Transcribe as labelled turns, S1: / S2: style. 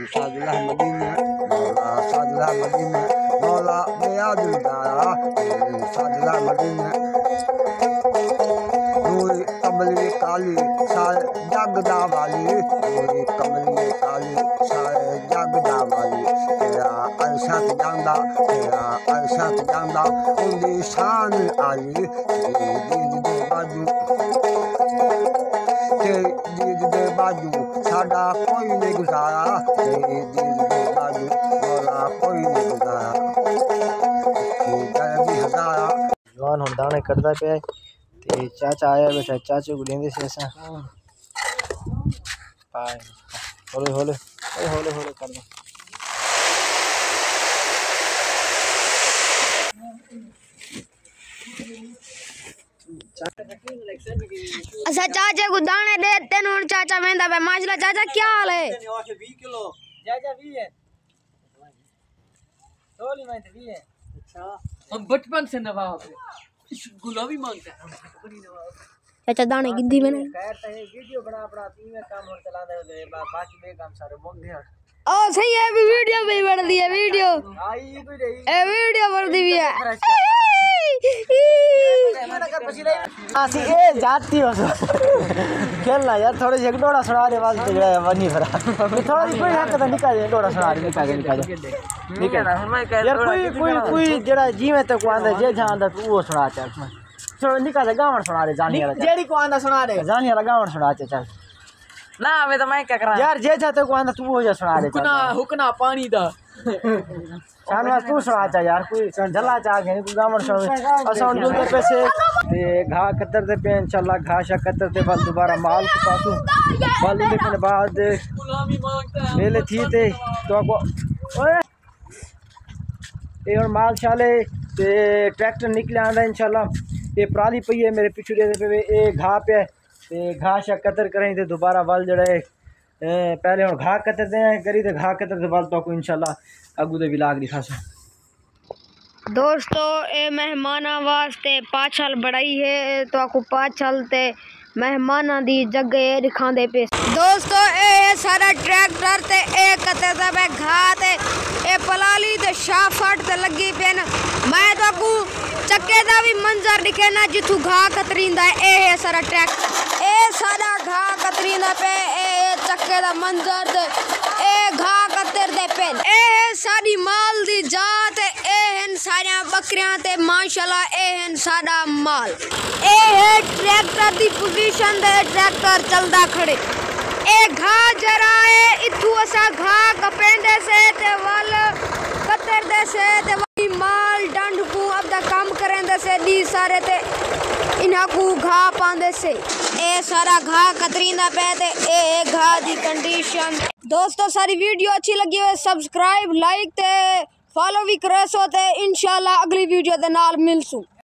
S1: Sadullah Medina मौला Sadullah Medina मौला बेयादुल्लाह Sadullah Medina नूरी कमली काली सारे जगदा वाली नूरी कमली काली सारे जगदा वाली तेरा अरशत जांदा उंदी शान आली दीद दे बाजू दीद दे बाजू साडा कोई नहीं गुजारा दीद दे बाजू मौला कोई नहीं गुजारा हजारा
S2: जवान हम दाने करता पे ते चाचा आया बेटा चाचे को लेंदे से ऐसा पाए होले होले होले होले कर दो
S3: अच्छा चाचा को दाने देते न चाचा वेंदा पे माशल्लाह चाचा क्या हाल है
S2: 20 किलो चाचा 20 है टोली में 20 है अच्छा
S4: हम बचपन से नवाब है गुलामी मांगता है
S3: चाचा दाने गिद्दी में
S2: खैर तो ये वीडियो बना तीन में काम और चला दे बाकी बे काम सारे मोंगे हैं
S3: ओ सही है भी वीडियो भी बन दी है वीडियो
S2: आई कोई नहीं
S3: ए वीडियो बन दी है
S2: आसी ए जाती हो खेलना यार थोड़े एक डोड़ा सुना दे वास्ते बनी भरा थोड़ा कोई हक तो निकाल दे डोड़ा सुना दे निकाल यार कोई जेड़ा जीवे तक आंदा जे जानदा तू वो सुना चल थोड़ा निकाल दे गावण सुना दे जानी वाला जेड़ी को आंदा सुना दे जानी वाला गावण सुना चल
S4: ना मैं तो मैं क्या करा
S2: यार जे चाहते को आंदा तू वो जा सुना दे
S4: हुकना पानी दा
S2: शानवास तू सुना चा यार कोई जला चा के गावण सुना असन दुल के पैसे ते घा कतर दे पे इंशाल्लाह घा शा कतर दे बल दोबारा माल को पासू बल लेकिन बाद
S4: गुलामी मांगता है
S2: मेले थी ते तो को ओए ये और माल शाले ते ट्रैक्टर निकले आंदा इंशाल्लाह ये पराली पई है मेरे पीछे दे पे ए घा पे ते घा शा कतर करें ते दोबारा बल जड़ा पहले हम घा कतर दे करी ते घा कतर दे बल तो को इंशाल्लाह अगू दे विलाग दिखासा
S3: दोस्तों ए मेहमाना वास्ते पाछल बड़ाई है तो आपको पाछल ते मेहमाना दी जगह दिखांदे पे दोस्तों ए सारा ट्रैक्टर ते ए कते दा पे घात ए पलाली ते शाफट ते लगी पेन मैं तो आपको चक्के दा भी मंजर दिखे ना जिथू घा कतरींदा ए सारा ट्रैक्टर ए सारा घा कतरींदा पे ए चक्के दा मंजर ते ए घा कतर दे पेन ए साडी माल दी जात ए सारिया बकरियां ते माशाल्लाह ए साडा माल ए ट्रैक्टर दी पोजीशन दे ट्रैक्टर चलदा खड़े ए घा जराए इथू असा घा कपेंदे से ते वल कतर दे से ते वही माल डंड को अब दा काम करेंदे से दी सारे ते इना को घा पांदे से ए सारा घा कतरींदा पे ते ए घा दी कंडीशन दोस्तों सारी वीडियो अच्छी लगी हो सब्सक्राइब लाइक ते फॉलो भी करे सो ते इंशाल्लाह अगली वीडियो दे नाल मिलसू।